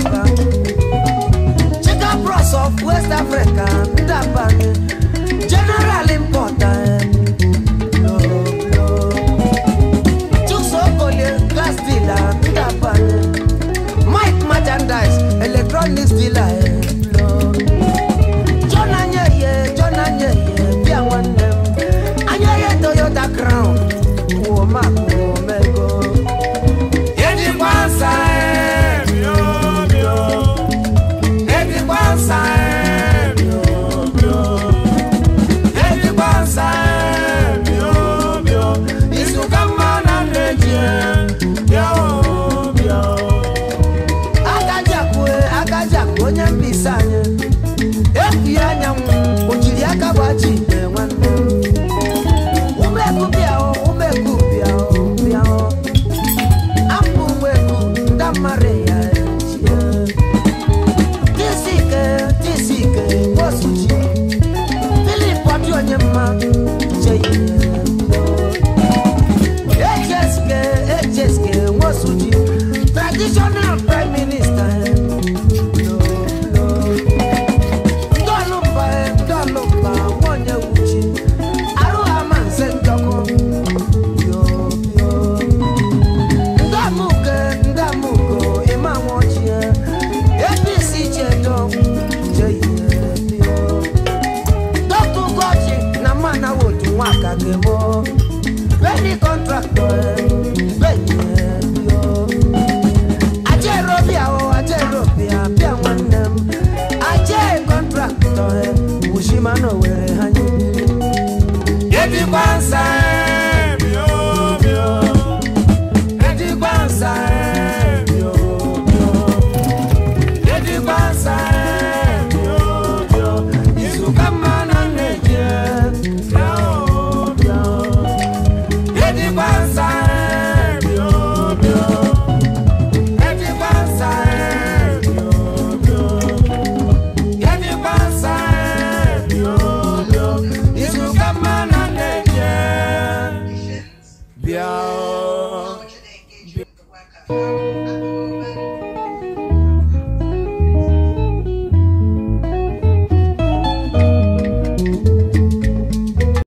Africa. Chicken Bros of West Africa. Ndabane. General Importer. Chusokole glass dealer. Ndabane. Mike Merchandise. Electronics dealer. Toyota Crown, Omego. Anyone sign, anyone sign, anyone sign, is to come on and let you. Akajaku, Nyambisanya, Epianam, Ujiliaka Wachi, traditional prime minister. Dolumba, Wanya Uchi, Aruha Mansendoko. Ndamuko, Emma Watchia, APC Cheto, Dr. Gochi, Namana Wotu Waka Gemo, very contractor, Ushimano were hanyu. Edi kwanza, Edi kwanza, Edi kwanza, Isukamana neje, Edi kwanza, Edi kwanza. Yeah.